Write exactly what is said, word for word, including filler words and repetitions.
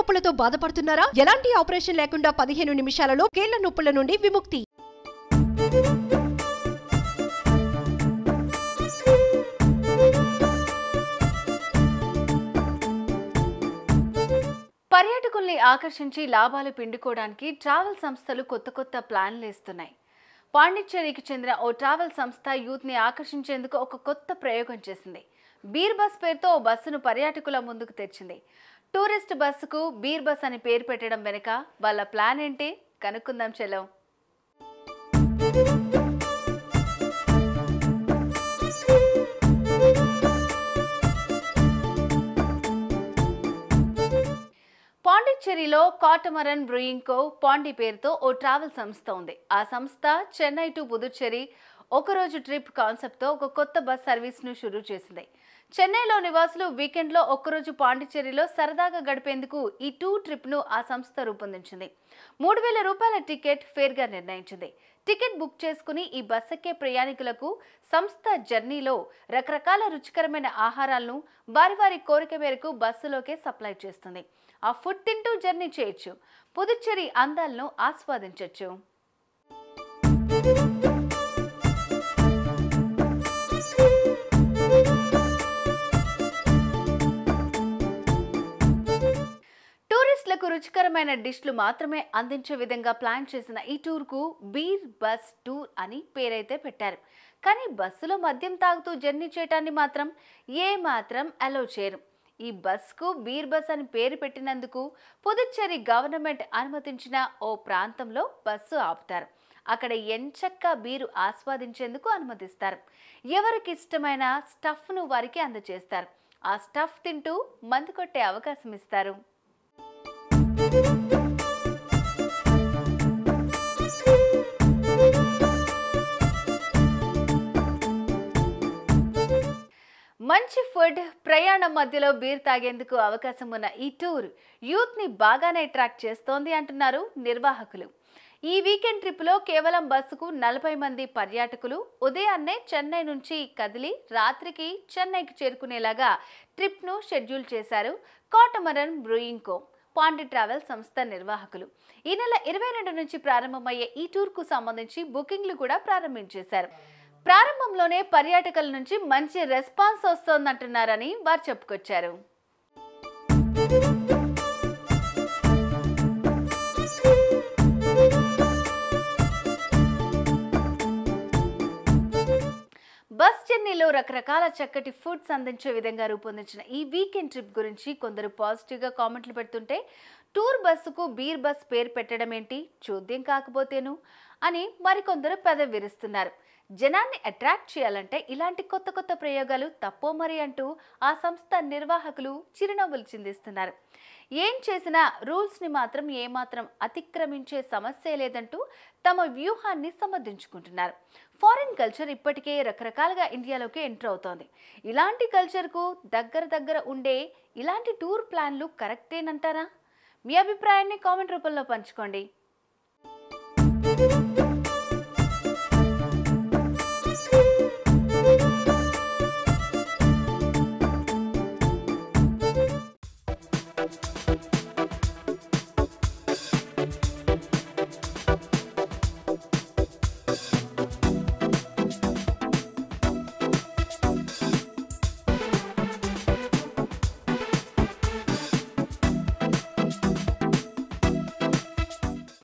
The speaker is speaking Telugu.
నొప్పులతో బాధపడుతున్నారా? ఎలాంటి ఆపరేషన్ లేకుండా పదిహేను నిమిషాలలో కీళ్ల నొప్పుల నుండి విముక్తి. పర్యాటకుల్ని ఆకర్షించి లాభాలు పిండుకోవడానికి ట్రావెల్ సంస్థలు కొత్త కొత్త ప్లాన్లు వేస్తున్నాయి. పాండిచ్చేరికి చెందిన ఓ ట్రావెల్ సంస్థ యూత్ ని ఆకర్షించేందుకు ఒక కొత్త ప్రయోగం చేసింది. బీర్ బస్ పేరుతో ఓ బస్సును పర్యాటకుల ముందుకు తెచ్చింది. టూరిస్ట్ బస్సుకు బీర్ బస్ అని పేరు పెట్టడం వెనుక వాళ్ళ ప్లాన్ ఏంటి కనుక్కుందాం చలో. పాండిచ్చేరిలో కాటమరన్ బ్రూయింగ్కో పాండి పేరుతో ఓ ట్రావెల్ సంస్థ ఉంది. ఆ సంస్థ చెన్నై టు పుదుచ్చేరి ఒకరోజు ట్రిప్ కాన్సెప్ట్తో ఒక కొత్త బస్ సర్వీస్ను షురూ చేసింది. చెన్నైలో నివాసులు వీకెండ్లో ఒక్కరోజు పాండిచ్చేరిలో సరదాగా గడిపేందుకు ఈ టూర్ ట్రిప్ను ఆ సంస్థ రూపొందించింది. మూడు వేల రూపాయల టికెట్ ఫేర్గా నిర్ణయించింది. టికెట్ బుక్ చేసుకుని ఈ బస్ ఎక్కే ప్రయాణికులకు సంస్థ జర్నీలో రకరకాల రుచికరమైన ఆహారాలను వారి వారి కోరిక మేరకు బస్సులోకే సప్లై చేస్తుంది. ఆ ఫుడ్ తింటూ జర్నీ చేయొచ్చు. పుదుచ్చేరి అందాలను ఆస్వాదించవచ్చు. టూరిస్టులకు రుచికరమైన డిష్లు మాత్రమే అందించే విధంగా ప్లాన్ చేసిన ఈ టూర్కు బీర్ బస్ టూర్ అని పేరైతే పెట్టారు. కానీ బస్సులో మద్యం తాగుతూ జర్నీ చేయటాన్ని మాత్రం ఏ మాత్రం అలౌ చేయరు. ఈ బస్కు బీర్ బస్ అని పేరు పెట్టినందుకు పుదుచ్చేరి గవర్నమెంట్ అనుమతించిన ఓ ప్రాంతంలో బస్సు ఆపుతారు. అక్కడ ఎంచక్కా బీరు ఆస్వాదించేందుకు అనుమతిస్తారు. ఎవరికి ఇష్టమైన స్టఫ్ను వారికి అందజేస్తారు. ఆ స్టఫ్ తింటూ మందు కొట్టే అవకాశం ఇస్తారు. మంచి ఫుడ్, ప్రయాణం మధ్యలో బీర్ తాగేందుకు అవకాశం ఉన్న ఈ టూర్ యూత్ ని బాగానే అట్రాక్ట్ చేస్తోంది అంటున్నారు నిర్వాహకులు. ఈ వీకెండ్ ట్రిప్లో కేవలం బస్సుకు నలభై మంది పర్యాటకులు ఉదయాన్నే చెన్నై నుంచి కదిలి రాత్రికి చెన్నైకి చేరుకునేలాగా ట్రిప్ను షెడ్యూల్ చేశారు కాటమరన్ బ్రూయింగ్కో పాండి ట్రావెల్ సంస్థ నిర్వాహకులు. ఈ నెల ఇరవై రెండు నుంచి ప్రారంభమయ్యే ఈ టూర్కు సంబంధించి బుకింగ్లు కూడా ప్రారంభించేశారు. ప్రారంభంలోనే పర్యాటకుల నుంచి మంచి రెస్పాన్స్ వస్తోందంటున్నారని వారు చెప్పుకొచ్చారు. బస్ జర్నీలో రకరకాల చక్కటి ఫుడ్స్ అందించే విధంగా రూపొందించిన ఈ వీకెండ్ ట్రిప్ గురించి కొందరు పాజిటివ్గా కామెంట్లు పెడుతుంటే, టూర్ బస్సుకు బీర్ బస్ పేరు పెట్టడం ఏంటి చూద్యం కాకపోతేను అని మరికొందరు పెదవి విరుస్తున్నారు. జనాన్ని అట్రాక్ట్ చేయాలంటే ఇలాంటి కొత్త కొత్త ప్రయోగాలు తప్పో మరి అంటూ ఆ సంస్థ నిర్వాహకులు చిరునవ్వులు చిందిస్తున్నారు. ఏం చేసినా రూల్స్ని మాత్రం ఏమాత్రం అతిక్రమించే సమస్య లేదంటూ తమ వ్యూహాన్ని సమర్థించుకుంటున్నారు. ఫారిన్ కల్చర్ ఇప్పటికే రకరకాలుగా ఇండియాలోకి ఎంటర్ అవుతోంది. ఇలాంటి కల్చర్కు దగ్గర దగ్గర ఉండే ఇలాంటి టూర్ ప్లాన్లు కరెక్టేనంటారా? మీ అభిప్రాయాన్ని కామెంట్ రూపంలో పంచుకోండి.